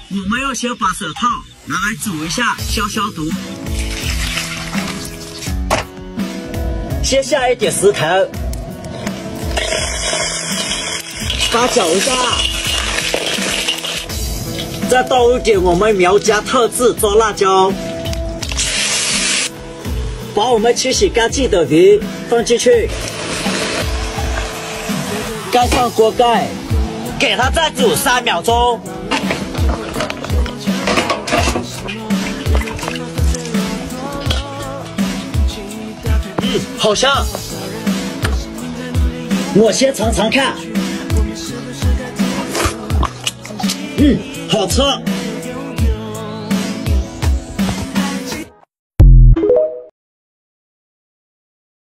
我们要先把手套拿来煮一下，消毒。先下一点石头，把搅一下，再倒一点我们苗家特制抓辣椒，把我们清洗干净的鱼放进去，盖上锅盖，给它再煮3秒钟。好香！我先尝尝看。好吃。